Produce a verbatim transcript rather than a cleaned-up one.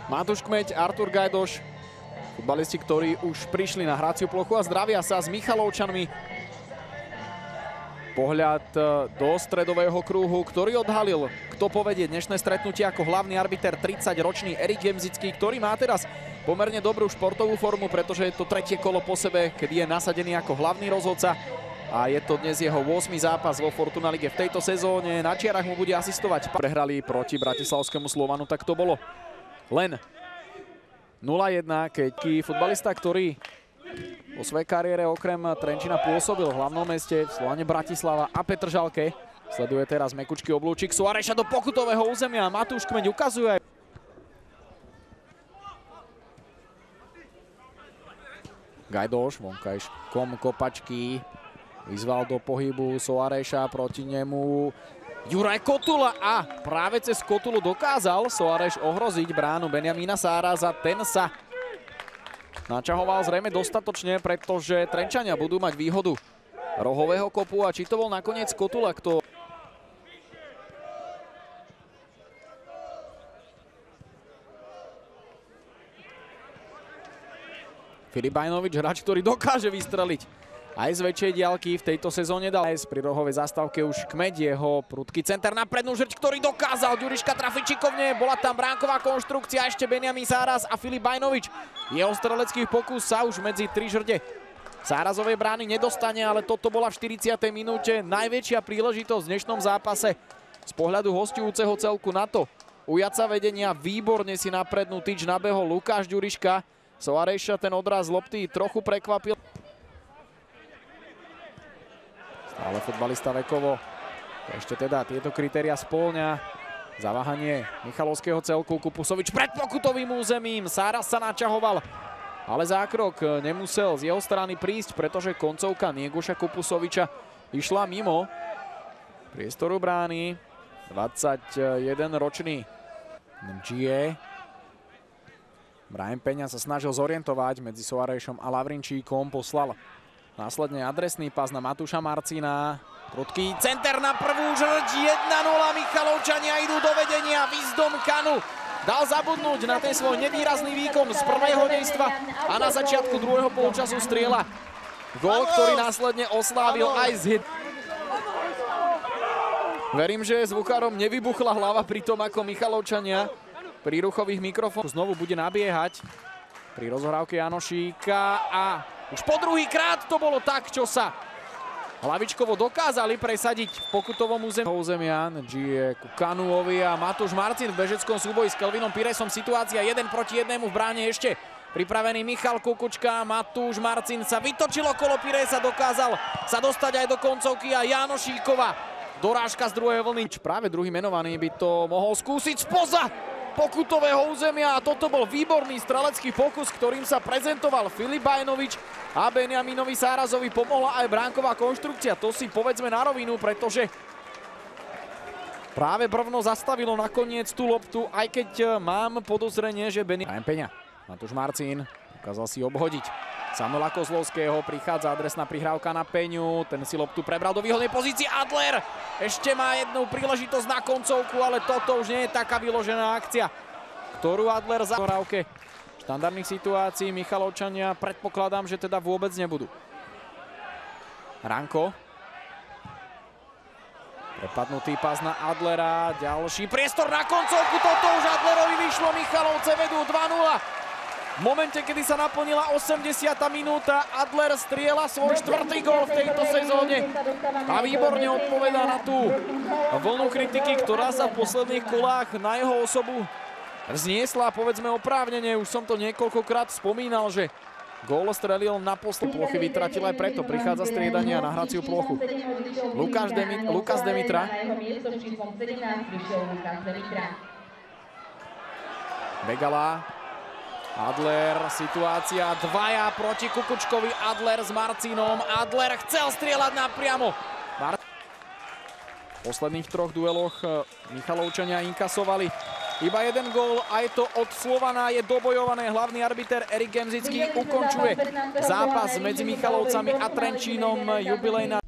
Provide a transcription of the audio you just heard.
Matúš Kmeď, Artur Gajdoš, futbalisti, ktorí už prišli na hraciu plochu a zdravia sa s Michalovčanmi. Pohľad do stredového kruhu, ktorý odhalil, kto povedie dnešné stretnutie ako hlavný arbiter, tridsaťročný Erik Gemzický, ktorý má teraz pomerne dobrú športovú formu, pretože je to tretie kolo po sebe, kedy je nasadený ako hlavný rozhodca. A je to dnes jeho ôsmy zápas vo Fortuna Lige v tejto sezóne. Na čiarach mu bude asistovať. Prehrali proti bratislavskému Slovanu, tak to bolo len nula jedna, keď futbalista, ktorý vo svojej kariére okrem Trenčína pôsobil v hlavnom meste, v Slovane Bratislava a Petržalke. Sleduje teraz mekučký oblúčik Soareša do pokutového územia. Matúš Kmeď ukazuje. Gajdoš, vonkajškom kopačky. Vyzval do pohybu Soareša, proti nemu Juraj Kotula a práve cez Kotulu dokázal Soareš ohroziť bránu Benjamína Sáraza. Ten sa načahoval zrejme dostatočne, pretože Trenčania budú mať výhodu rohového kopu a či to bol nakoniec Kotula, kto... Filip Bajnovič, hráč, ktorý dokáže vystreliť aj z väčšej diaľky, v tejto sezóne dal aj pri rohovej zastávke už Kmeď, jeho prudký center na prednú žrť, ktorý dokázal Ďuriška trafiť šikovne, bola tam bránková konštrukcia, ešte Benjamín Sáraz a Filip Bajnovič. Jeho strelecký pokus sa už medzi tri žrde Sárazovej brány nedostane, ale toto bola v štyridsiatej minúte najväčšia príležitosť v dnešnom zápase z pohľadu hosťujúceho celku na to. Ujať sa vedenia, výborne si na prednú tyč nabehol Lukáš Ďuriška. Soareša ten odraz lopty trochu prekvapil. Ale futbalista vekovo ešte teda tieto kritéria spĺňa. Zaváhanie Michalovského celku, Kupusovič pred pokutovým územím. Sáraz sa načahoval, ale zákrok nemusel z jeho strany prísť, pretože koncovka Nieguša Kupusoviča išla mimo priestoru brány. dvadsaťjedenročný Ndžie. Brian Peňa sa snažil zorientovať medzi Soarešom a Lavrinčíkom, poslal následne adresný pas na Matúša Marcina. Prudký center na prvú žrť. jeden nula. Michalovčania idú do vedenia. Výzdom Kanu dal zabudnúť na ten svoj nevýrazný výkon z prvého dejstva a na začiatku druhého polčasu strieľa gól, ktorý následne oslávil aj z hit. Verím, že zvukárom nevybuchla hlava pri tom, ako Michalovčania pri ruchových mikrofónoch znovu bude nabiehať pri rozohrávke Janošíka a už po druhý krát to bolo tak, čo sa hlavičkovo dokázali presadiť v pokutovom území. Územia Ndžie ku Kanuovi a Matúš Marcin v bežeckom súboji s Kelvinom Piresom. Situácia jeden proti jednému v bráne ešte. Pripravený Michal Kukučka, Matúš Marcin sa vytočil okolo Piresa, dokázal sa dostať aj do koncovky a Janošíkova dorážka z druhej vlny. Práve druhý menovaný by to mohol skúsiť spoza pokutového územia a toto bol výborný strelecký pokus, ktorým sa prezentoval Filip Bajnovič a Benjamínovi Sárazovi pomohla aj bránková konštrukcia. To si povedzme na rovinu, pretože práve Brvno zastavilo nakoniec tú loptu, aj keď mám podozrenie, že Benjamín Peňa. Matúš Marcin ukázal si obhodiť Samuela Kozlovského, prichádza adresná prihrávka na Peňu, ten si loptu prebral do výhodnej pozície. Adler ešte má jednu príležitosť na koncovku, ale toto už nie je taká vyložená akcia, ktorú Adler za dohrávke štandardných situácií. Michalovčania predpokladám, že teda vôbec nebudú. Ranko. Prepadnutý pas na Adlera, ďalší priestor na koncovku, toto už Adlerovi vyšlo, Michalovce vedú dva nula. V momente, kedy sa naplnila osemdesiata minúta, Adler strieľa svoj štvrtý gól v tejto sezóne a výborne odpovedá na tú vlnu kritiky, ktorá sa v posledných kolách na jeho osobu vzniesla, povedzme oprávnene. Už som to niekoľkokrát spomínal, že gól strelil na poslednej plochy, vytratil aj preto. Prichádza striedania na hraciu plochu. Lukáš Demi- Lukas Demitra. Begala. Adler, situácia dvaja proti Kukučkovi, Adler s Marcinom. Adler chcel strieľať napriamo. Mar- v posledných troch dueloch Michalovčania inkasovali iba jeden gól, aj to od Slovana je dobojované. Hlavný arbiter Erik Gemzický ukončuje zápas medzi Michalovcami a Trenčínom. Jubilejná